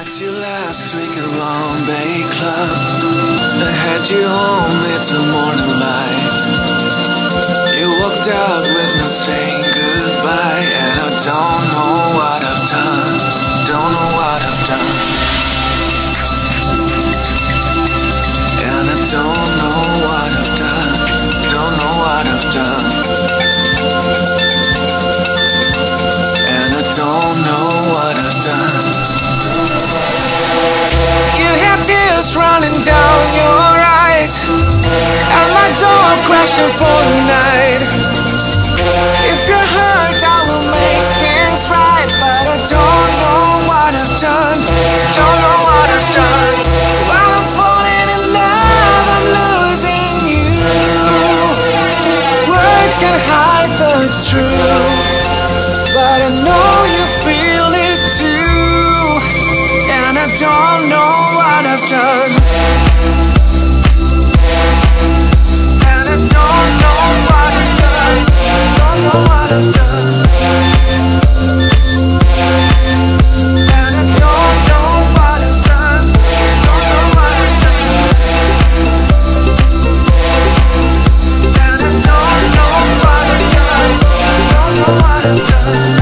Met you last week at Long Bay Club. I had you home, it's the morning light. You walked out with me saying goodbye, and I don't know what I've done. Don't know what I've done. And I don't know what I've done. Don't know what I've done. And I don't know what I've done. You have tears running down your eyes, and my door crashing for the night. If you're hurt, I will make things right, but I don't know what I've done. Don't know what I've done. While I'm falling in love, I'm losing you. Words can hide the truth, but I know you feel it too. And I don't know what I've done. And I don't know what I've done. Don't know what I've done. And I don't know what I've done. Don't know what I've done. And I don't know what I've done. Don't know what I've done.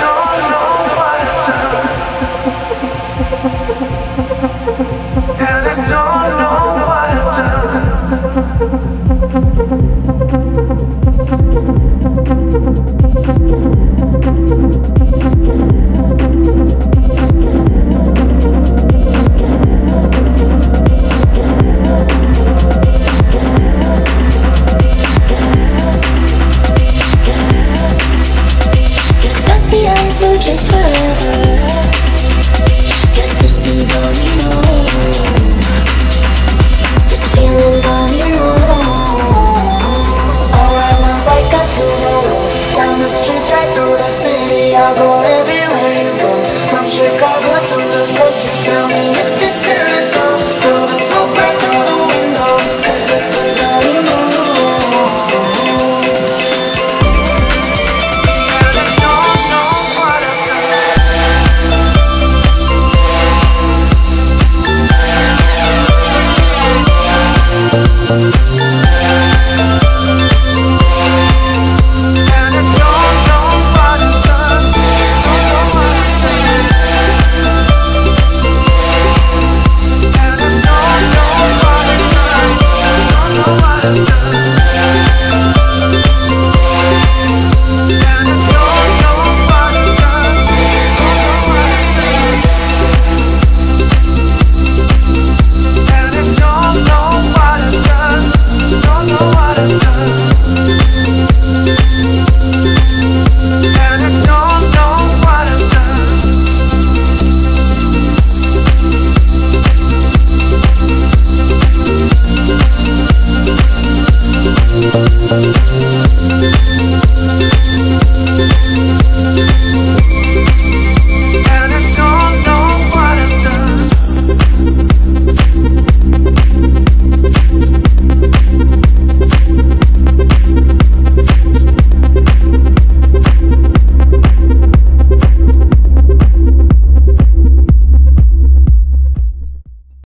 And